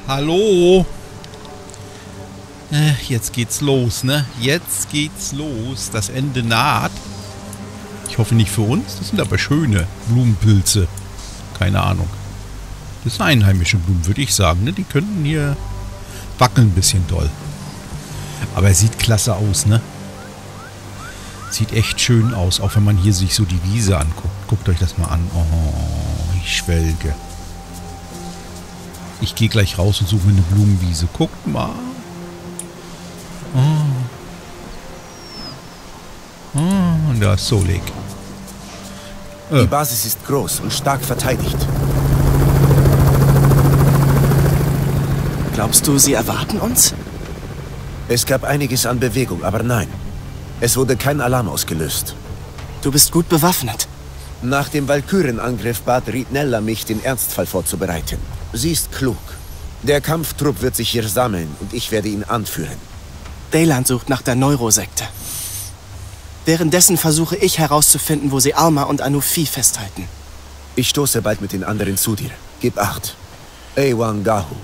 Hallo? Jetzt geht's los, ne? Jetzt geht's los. Das Ende naht. Ich hoffe nicht für uns. Das sind aber schöne Blumenpilze. Keine Ahnung. Das sind einheimische Blumen, würde ich sagen, ne? Die könnten hier wackeln ein bisschen doll. Aber er sieht klasse aus, ne? Sieht echt schön aus, auch wenn man hier sich so die Wiese anguckt. Guckt euch das mal an. Oh, ich schwelge. Ich gehe gleich raus und suche mir eine Blumenwiese. Guckt mal. Oh, und da ist Solik. Die Basis ist groß und stark verteidigt. Glaubst du, sie erwarten uns? Es gab einiges an Bewegung, aber nein. Es wurde kein Alarm ausgelöst. Du bist gut bewaffnet. Nach dem Walkürenangriff bat Ritnella mich, den Ernstfall vorzubereiten. Sie ist klug. Der Kampftrupp wird sich hier sammeln und ich werde ihn anführen. Daylan sucht nach der Neurosekte. Währenddessen versuche ich herauszufinden, wo sie Alma und Anufi festhalten. Ich stoße bald mit den anderen zu dir. Gib Acht. Ewangahu.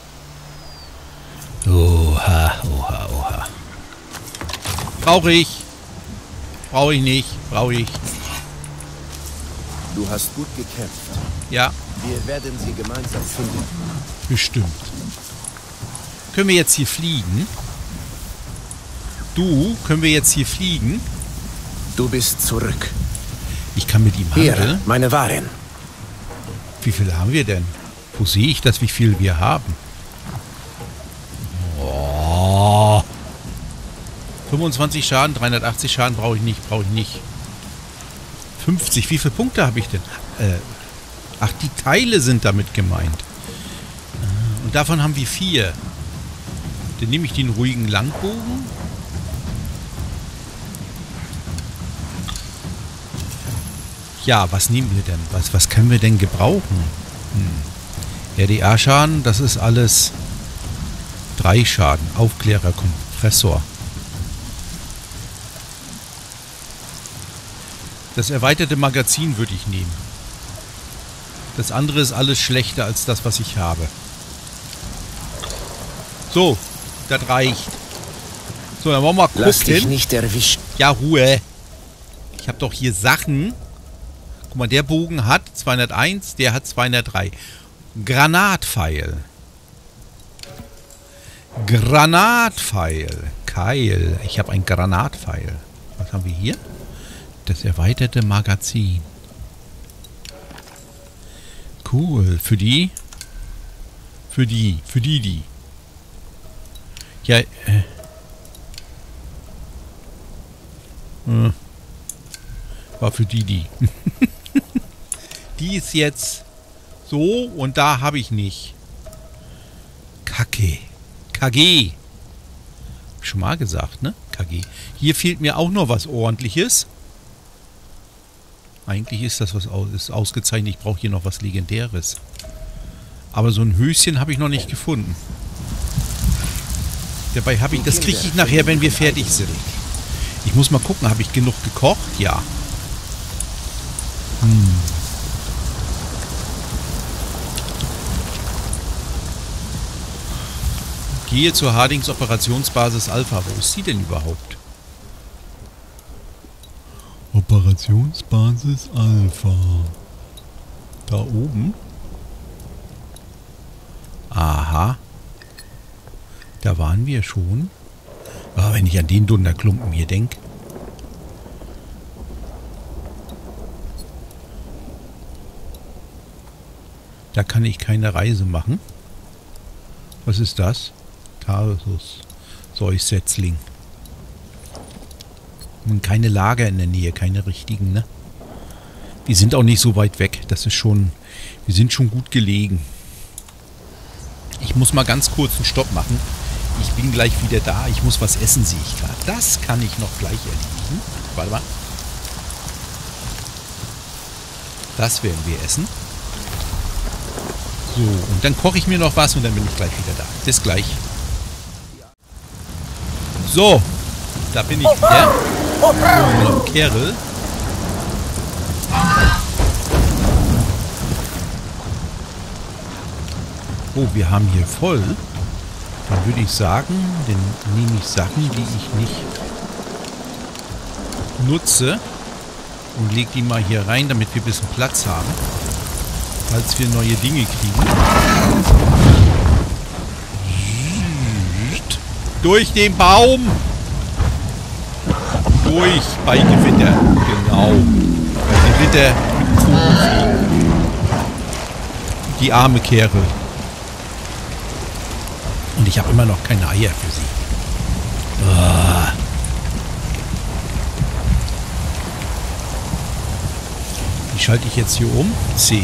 Oha, oha, oha. Brauche ich. Brauche ich nicht. Brauche ich. Du hast gut gekämpft. Ja. Wir werden sie gemeinsam finden. Bestimmt. Können wir jetzt hier fliegen? Du, können wir jetzt hier fliegen? Du bist zurück. Ich kann mit ihm Hier, handeln. meine Waren. Wie viel haben wir denn? Wo sehe ich das, wie viel wir haben? Oh. 25 Schaden, 380 Schaden brauche ich nicht, brauche ich nicht. 50, wie viele Punkte habe ich denn? Ach, die Teile sind damit gemeint. Und davon haben wir 4. Dann nehme ich den ruhigen Langbogen. Ja, was nehmen wir denn? Was können wir denn gebrauchen? RDA-Schaden, das ist alles 3 Schaden. Aufklärer, Kompressor. Das erweiterte Magazin würde ich nehmen. Das andere ist alles schlechter als das, was ich habe. So, das reicht. So, dann wollen wir mal gucken. Lass dich nicht erwischen. Ja, Ruhe. Ich habe doch hier Sachen. Guck mal, der Bogen hat 201, der hat 203. Granatpfeil. Granatpfeil. Keil. Ich habe ein Granatpfeil. Was haben wir hier? Das erweiterte Magazin. Cool. Für die? Für die. Ja, war für die. Die ist jetzt so und da habe ich nicht. Kacke. KG. Hab ich schon mal gesagt, ne? KG. Hier fehlt mir auch noch was Ordentliches. Eigentlich ist das was ist ausgezeichnet. Ich brauche hier noch was Legendäres. Aber so ein Höschen habe ich noch nicht gefunden. Dabei habe ich, das kriege ich nachher, wenn wir fertig sind. Ich muss mal gucken, habe ich genug gekocht? Ja. Gehe zur Hardings Operationsbasis Alpha. Wo ist sie denn überhaupt? Operationsbasis Alpha. Da oben? Aha. Da waren wir schon. Aber wenn ich an den Dunderklumpen hier denke. Da kann ich keine Reise machen. Was ist das? Tarsus. Setzling. Und keine Lager in der Nähe, keine richtigen, ne? Die sind auch nicht so weit weg. Das ist schon... Wir sind schon gut gelegen. Ich muss mal ganz kurz einen Stopp machen. Ich bin gleich wieder da. Ich muss was essen, sehe ich gerade. Das kann ich noch gleich erledigen. Warte mal. Das werden wir essen. So, und dann koche ich mir noch was und dann bin ich gleich wieder da. Bis gleich. So, da bin ich wieder. So, noch ein Kerl. Oh, wir haben hier voll. Dann würde ich sagen, dann nehme ich Sachen, die ich nicht nutze und lege die mal hier rein, damit wir ein bisschen Platz haben, falls wir neue Dinge kriegen. Durch den Baum! Durch bei Gewitter. Genau. Bei Gewitter mit dem Vogel fliegen. Die arme Kerle. Und ich habe immer noch keine Eier für sie. Ah. Wie schalte ich jetzt hier um? C.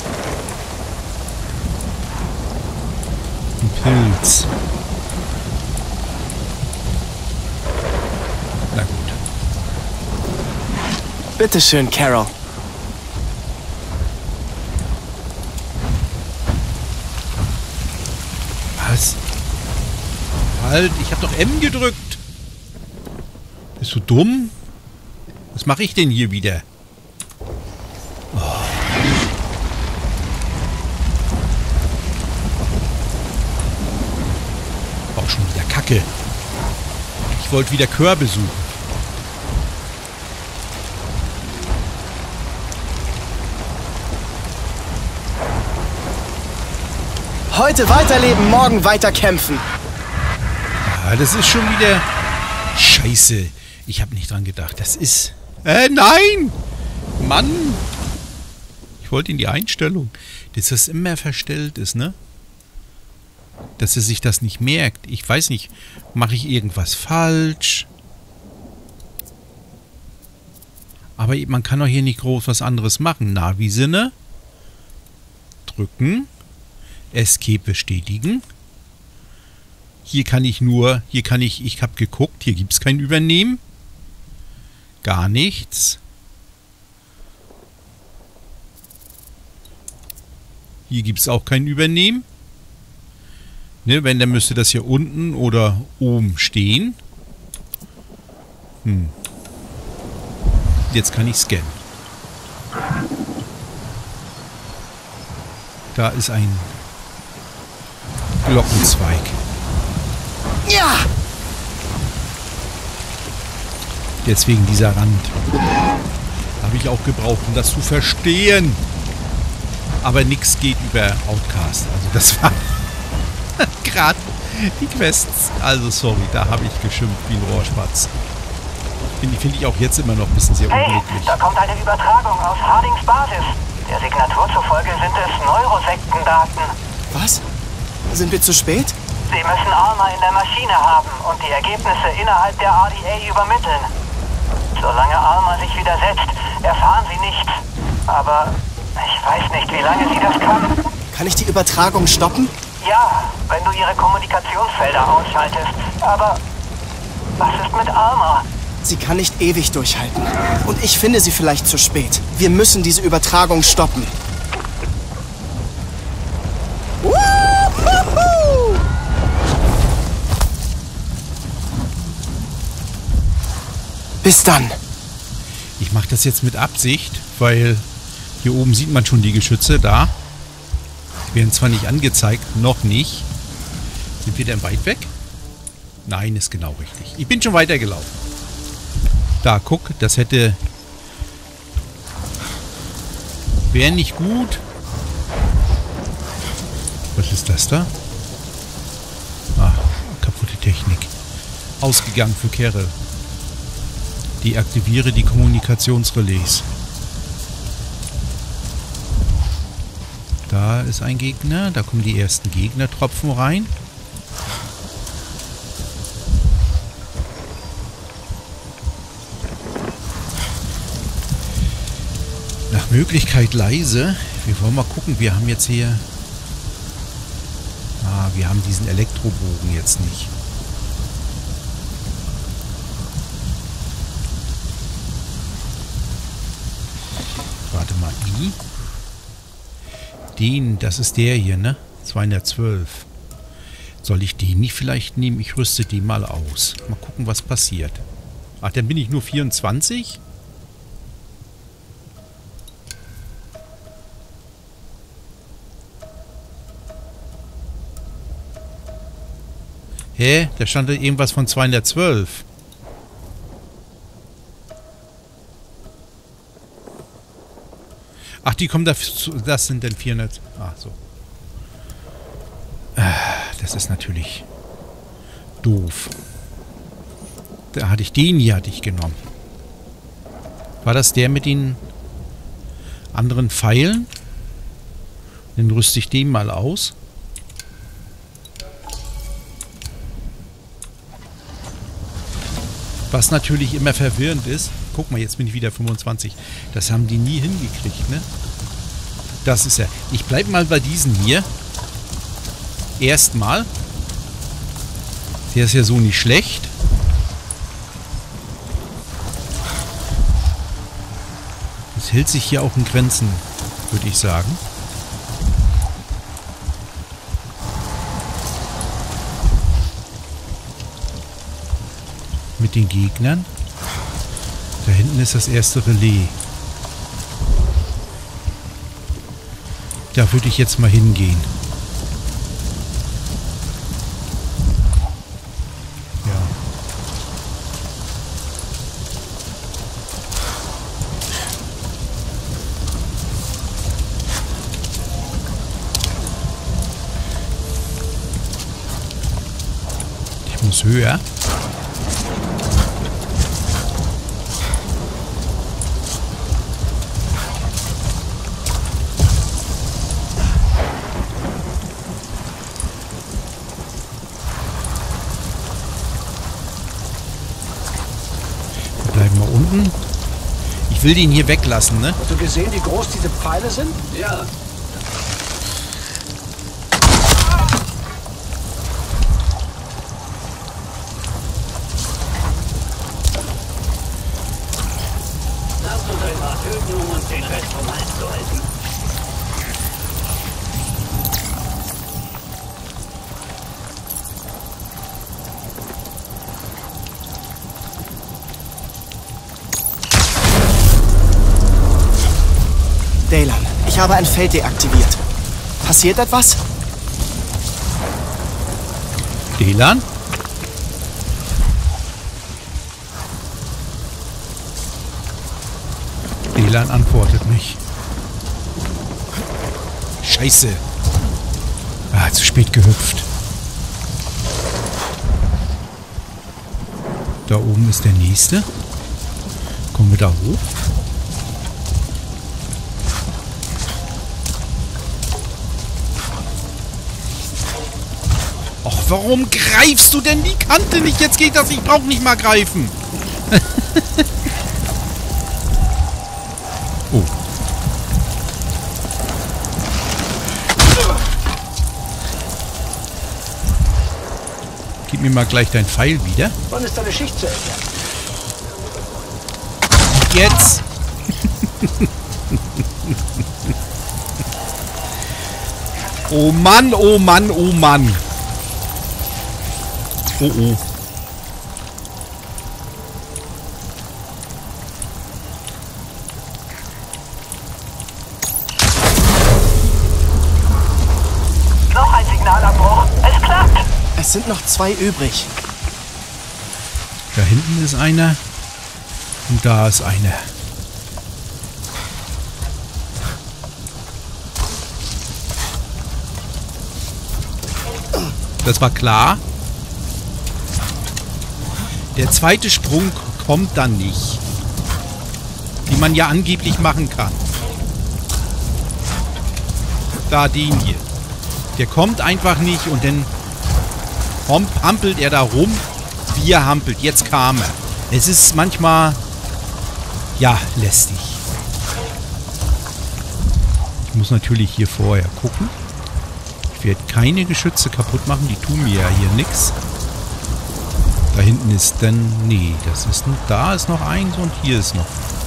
Ein Pilz. Na gut. Bitteschön, Carol. Was? Halt, ich habe doch M gedrückt. Bist du dumm? Was mache ich denn hier wieder? Oh. Auch schon wieder Kacke. Ich wollte wieder Körbe suchen. Heute weiterleben, morgen weiter kämpfen. Ah, das ist schon wieder... Scheiße. Ich habe nicht dran gedacht. Das ist... nein! Mann! Ich wollte in die Einstellung. Dass das immer verstellt ist, ne? Dass er sich das nicht merkt. Ich weiß nicht, mache ich irgendwas falsch? Aber man kann doch hier nicht groß was anderes machen. Navi-Sinne. Drücken. Escape bestätigen. Hier kann ich nur, ich habe geguckt, hier gibt es kein Übernehmen. Gar nichts. Hier gibt es auch kein Übernehmen. Ne, wenn, dann müsste das hier unten oder oben stehen. Jetzt kann ich scannen. Da ist ein Glockenzweig. Ja! Deswegen dieser Rand. Habe ich auch gebraucht, um das zu verstehen. Aber nichts geht über Outcast. Also das war gerade die Quests. Also sorry, da habe ich geschimpft wie ein Rohrspatz. Finde ich auch jetzt immer noch ein bisschen sehr unglücklich. Da kommt eine Übertragung aus Hardings Basis. Der Signatur zufolge sind es Neurosektendaten. Was? Sind wir zu spät? Sie müssen Alma in der Maschine haben und die Ergebnisse innerhalb der RDA übermitteln. Solange Alma sich widersetzt, erfahren Sie nichts. Aber ich weiß nicht, wie lange sie das kann. Kann ich die Übertragung stoppen? Ja, wenn du ihre Kommunikationsfelder ausschaltest. Aber was ist mit Alma? Sie kann nicht ewig durchhalten. Und ich finde sie vielleicht zu spät. Wir müssen diese Übertragung stoppen. Bis dann. Ich mache das jetzt mit Absicht, weil hier oben sieht man schon die Geschütze. Da. Werden zwar nicht angezeigt, noch nicht. Sind wir denn weit weg? Nein, ist genau richtig. Ich bin schon weitergelaufen. Da, guck, das hätte... Wäre nicht gut. Was ist das da? Ah, kaputte Technik. Ausgegangen für Kerl. Deaktiviere die Kommunikationsrelais. Da ist ein Gegner. Da kommen die ersten Gegnertropfen rein. Nach Möglichkeit leise. Wir wollen mal gucken. Wir haben jetzt hier... Ah, wir haben diesen Elektrobogen jetzt nicht. Warte mal. I. Den, das ist der hier, ne? 212. Soll ich den nicht vielleicht nehmen? Ich rüste den mal aus. Mal gucken, was passiert. Ach, dann bin ich nur 24? Hä? Da stand da irgendwas von 212. Ach, die kommen dazu. Das sind dann 400. Ach so. Das ist natürlich doof. Da hatte ich den hier genommen. War das der mit den anderen Pfeilen? Dann rüste ich den mal aus. Was natürlich immer verwirrend ist. Guck mal, jetzt bin ich wieder 25. Das haben die nie hingekriegt, ne? Das ist ja... Ich bleibe mal bei diesen hier. Erstmal. Der ist ja so nicht schlecht. Das hält sich hier auch in Grenzen, würde ich sagen. Mit den Gegnern. Da hinten ist das erste Relais. Da würde ich jetzt mal hingehen. Ja. Ich muss höher. Bleiben wir unten. Ich will den hier weglassen, ne? Hast du gesehen, wie groß diese Pfeile sind? Ja. Lass uns einmal töten, um uns den Rest vom Hals zu halten. Daylan, ich habe ein Feld deaktiviert. Passiert etwas? Daylan? Daylan antwortet nicht. Scheiße. Ah, zu spät gehüpft. Da oben ist der nächste. Kommen wir da hoch? Och, warum greifst du denn die Kante nicht? Jetzt geht das. Ich brauche nicht mal greifen. Oh. Gib mir mal gleich dein Pfeil wieder. Wann ist deine Schicht zu Ende? Jetzt. Oh Mann, oh Mann, oh Mann. Oh oh. Noch ein Signalabbruch. Es klappt. Es sind noch 2 übrig. Da hinten ist einer. Und da ist einer. Das war klar. Der zweite Sprung kommt dann nicht. Wie man ja angeblich machen kann. Da, den hier. Der kommt einfach nicht und dann hampelt er da rum, wie er hampelt. Jetzt kam er. Es ist manchmal, ja, lästig. Ich muss natürlich hier vorher gucken. Ich werde keine Geschütze kaputt machen. Die tun mir ja hier nichts. Da hinten ist dann... Nee, das ist... Da ist noch eins und hier ist noch.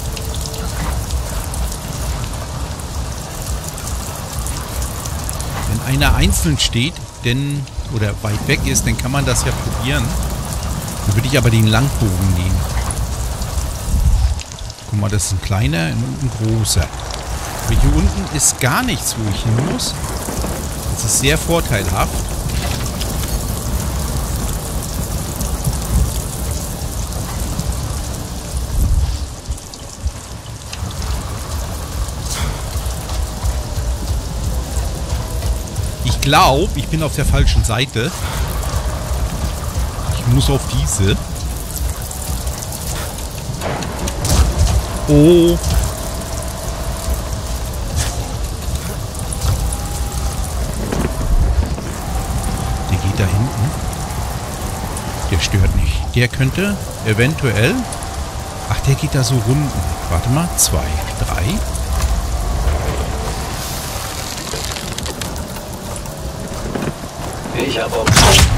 Wenn einer einzeln steht, denn... Oder weit weg ist, dann kann man das ja probieren. Dann würde ich aber den Langbogen nehmen. Guck mal, das ist ein kleiner und ein großer. Aber hier unten ist gar nichts, wo ich hin muss. Das ist sehr vorteilhaft. Ich glaube, ich bin auf der falschen Seite. Ich muss auf diese. Oh. Der geht da hinten. Der stört nicht. Der könnte eventuell... Ach, der geht da so Runden. Warte mal. 2, 3. Ich hab um.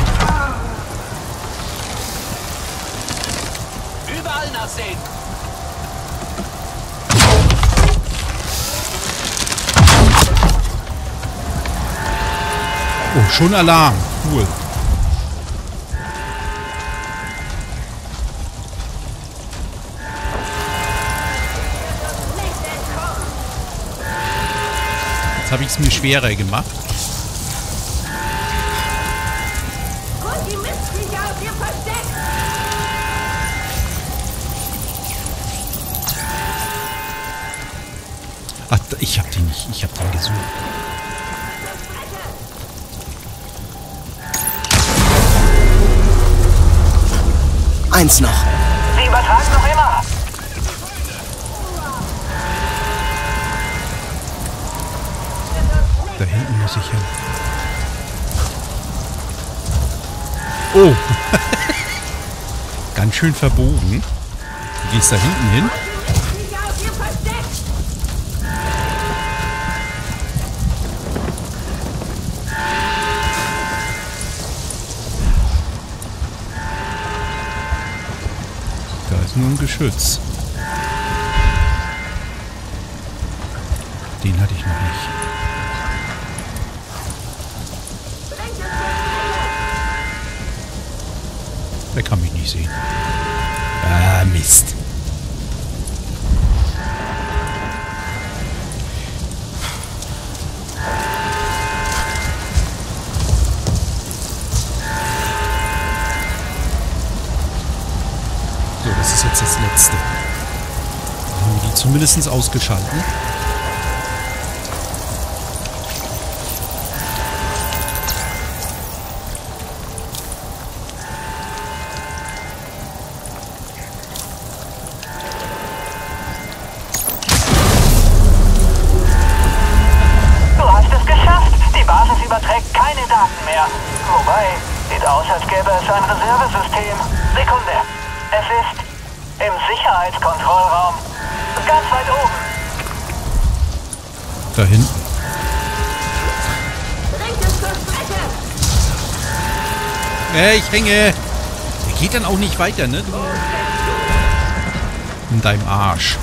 Überall nachsehen. Oh, schon Alarm. Cool. Jetzt habe ich es mir schwerer gemacht. Ach, ich hab den nicht. Ich hab den gesucht. Eins noch. Sie übertragen noch immer. Da hinten muss ich hin. Oh. Ganz schön verbogen. Du gehst da hinten hin. Da ist nur ein Geschütz. Den hatte ich noch nicht. Der kann mich nicht sehen. Ah, Mist. So, das ist jetzt das Letzte. Dann haben wir die zumindest ausgeschalten. Überträgt keine Daten mehr. Wobei, sieht aus, als gäbe es ein Reservesystem. Sekunde. Es ist im Sicherheitskontrollraum. Ganz weit oben. Da hinten. Ich hänge. Der geht dann auch nicht weiter, ne? In deinem Arsch.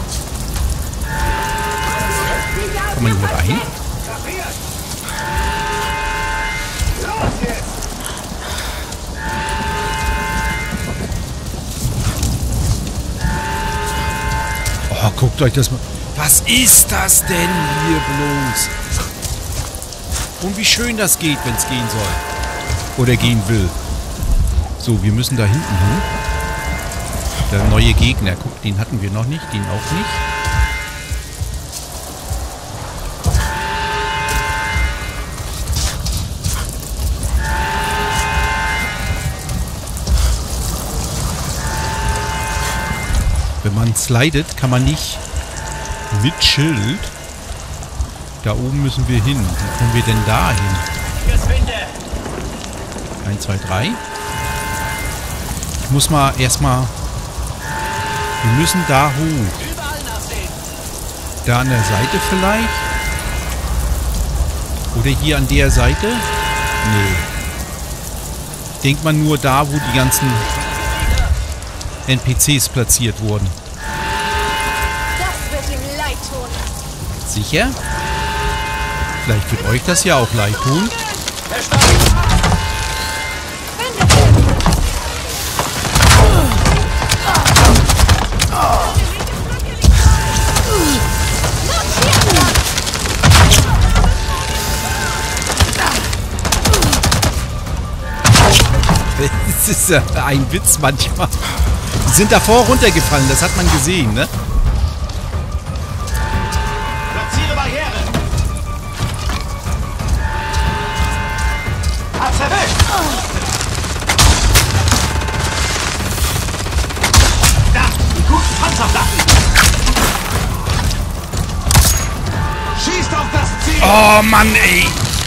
Kann man hier rein? Oh, guckt euch das mal. Was ist das denn hier bloß? Und wie schön das geht, wenn es gehen soll. Oder gehen will. So, wir müssen da hinten hin. Der neue Gegner. Guck, den hatten wir noch nicht. Den auch nicht. Wenn man slidet, kann man nicht mit Schild. Da oben müssen wir hin. Wie kommen wir denn da hin? 1, 2, 3. Ich muss mal erstmal... Wir müssen da hoch. Da an der Seite vielleicht? Oder hier an der Seite? Nee. Denkt man nur da, wo die ganzen NPCs platziert wurden. Das wird ihm leid tun. Sicher? Vielleicht wird euch das ja auch leid tun. Das ist ja ein Witz manchmal. Die sind davor runtergefallen, das hat man gesehen, ne? Platziere Barriere. Da, die guten Panzerplatten. Schießt auf das Ziel. Oh Mann, ey.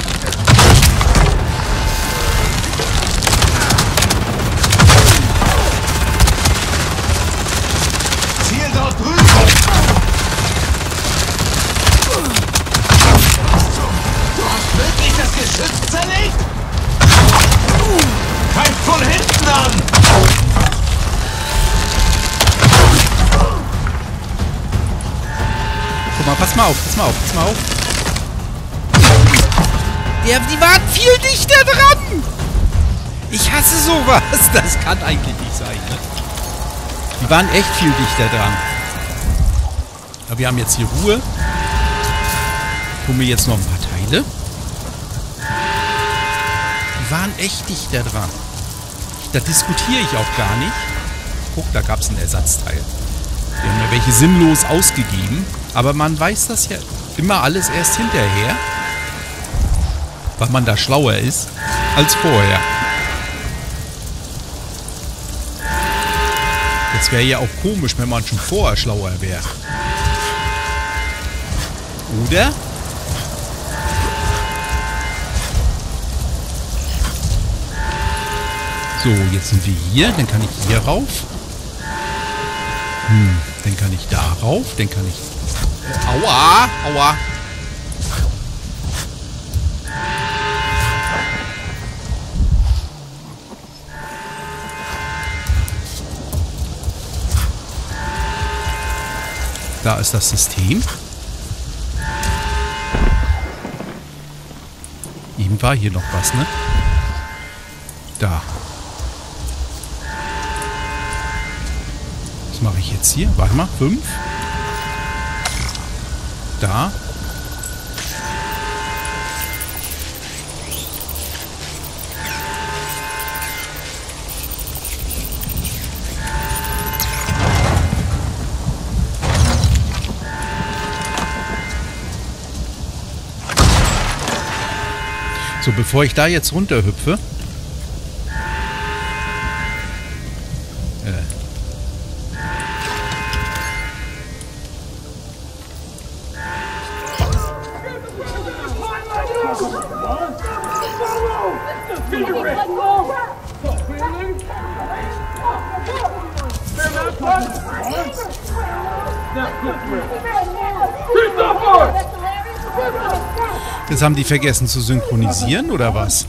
Ziel dort drüben. Du hast wirklich das Geschütz zerlegt? Greift von hinten an. Guck mal, pass mal auf, pass mal auf, pass mal auf. Die waren viel dichter dran. Ich hasse sowas. Das kann eigentlich nicht sein, ne? Die waren echt viel dichter dran. Aber wir haben jetzt hier Ruhe. Ich hole mir jetzt noch ein paar Teile. Die waren echt dichter dran. Da diskutiere ich auch gar nicht. Guck, da gab es ein Ersatzteil. Die haben ja welche sinnlos ausgegeben. Aber man weiß das ja immer alles erst hinterher. Weil man da schlauer ist als vorher. Das wäre ja auch komisch, wenn man schon vorher schlauer wäre. Oder? So, jetzt sind wir hier. Dann kann ich hier rauf. Dann kann ich da rauf. Dann kann ich... Aua! Aua! Da ist das System. Eben war hier noch was, ne? Da. Was mache ich jetzt hier? Warte mal. 5. Da. So, bevor ich da jetzt runterhüpfe. Das haben die vergessen zu synchronisieren, oder was?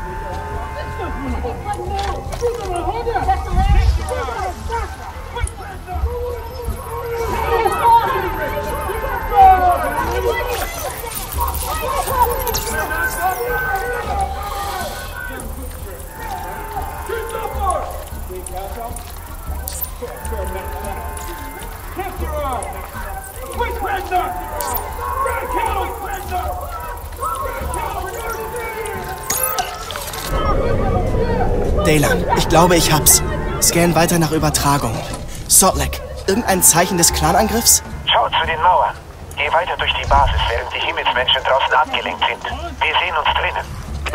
Daylan, ich glaube, ich hab's. Scan weiter nach Übertragung. Sortlek, irgendein Zeichen des Clanangriffs? Schau zu den Mauern. Geh weiter durch die Basis, während die Himmelsmenschen draußen abgelenkt sind. Wir sehen uns drinnen.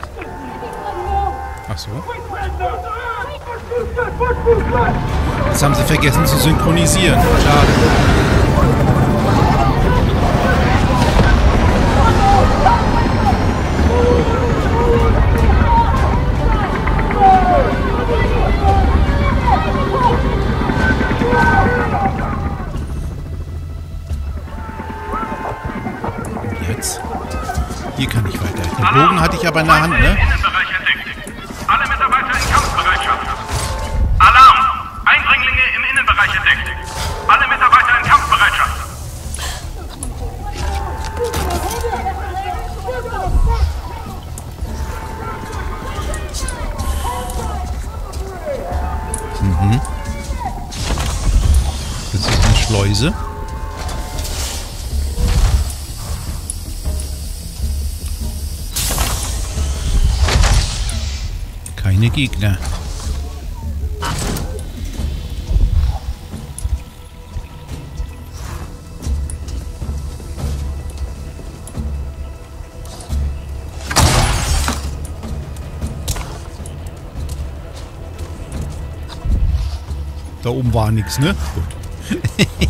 Ach so. Das haben sie vergessen zu synchronisieren. Schade. Jetzt? Hier kann ich weiter. Den Bogen hatte ich aber in der Hand, ne? Alle Mitarbeiter in Kampfbereitschaft. Alarm! Eindringlinge im Innenbereich entdeckt. Alle Mitarbeiter in Kampfbereitschaft. Das ist eine Schleuse. Keine Gegner. Da oben war nichts, ne? Gut.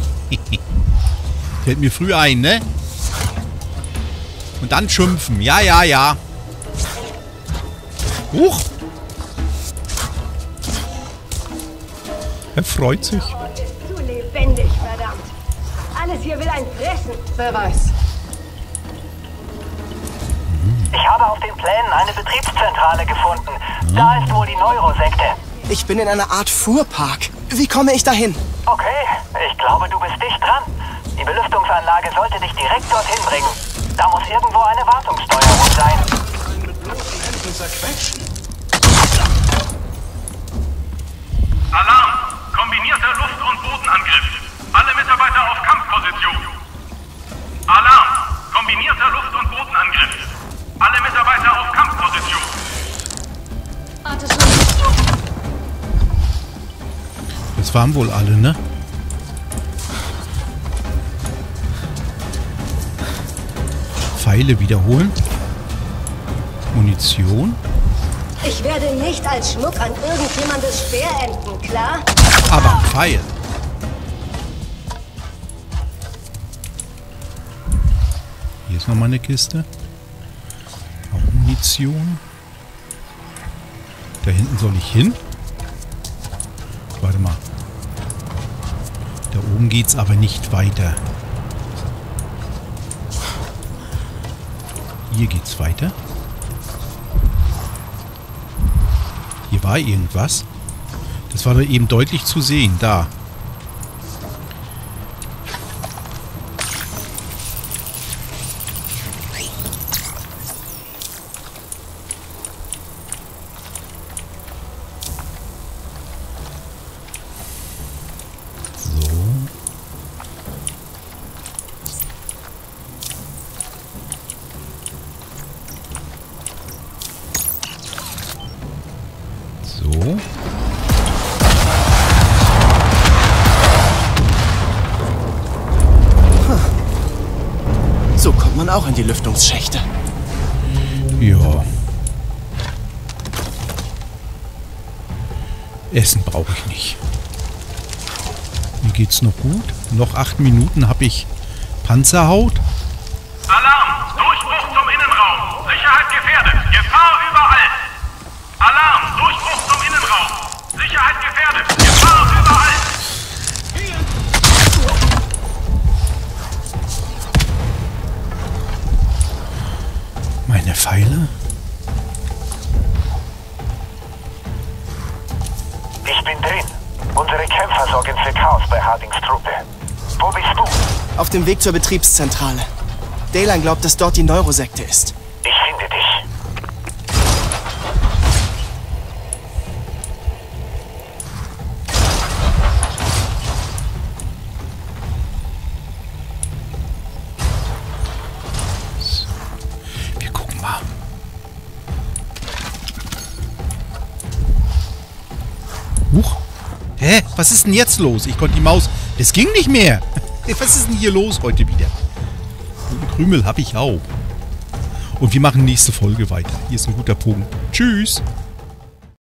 Fällt mir früh ein, ne? Und dann schimpfen. Ja, ja, ja. Huch! Er freut sich. Der Ort ist zu lebendig, verdammt. Alles hier will einen fressen. Wer weiß. Ich habe auf den Plänen eine Betriebszentrale gefunden. Da ist wohl die Neurosekte. Ich bin in einer Art Fuhrpark. Wie komme ich dahin? Okay, ich glaube, du bist dicht dran. Die Belüftungsanlage sollte dich direkt dorthin bringen. Da muss irgendwo eine Wartungssteuerung sein. Mit bloßen Händen zerquetschen. Alarm! Kombinierter Luft- und Bodenangriff. Alle Mitarbeiter auf Kampfposition. Alarm! Kombinierter Luft- und Bodenangriff. Alle Mitarbeiter auf Kampfposition. Das waren wohl alle, ne? Pfeile wiederholen. Munition. Ich werde nicht als Schmuck an irgendjemandes Speer enden, klar? Aber ein Pfeil. Hier ist nochmal eine Kiste. Auch Munition. Da hinten soll ich hin. Warte mal. Da oben geht's aber nicht weiter. Hier geht's weiter. Hier war irgendwas. Das war da eben deutlich zu sehen. Da. So. So kommt man auch in die Lüftungsschächte. Ja. Essen brauche ich nicht. Mir geht's noch gut. Noch 8 Minuten habe ich Panzerhaut. Alarm! Durchbruch zum Innenraum! Sicherheit gefährdet! Gefahr überall! Alarm! Durchbruch zum Innenraum! Sicherheit gefährdet! Gefahr überall! Meine Pfeile. Ich bin drin. Unsere Kämpfer sorgen für Chaos bei Hardings Truppe. Wo bist du? Auf dem Weg zur Betriebszentrale. Daylan glaubt, dass dort die Neurosekte ist. Ich finde dich. Wir gucken mal. Huch. Hä? Was ist denn jetzt los? Ich konnte die Maus... Das ging nicht mehr. Was ist denn hier los heute wieder? Den Krümel habe ich auch. Und wir machen nächste Folge weiter. Hier ist ein guter Punkt. Tschüss.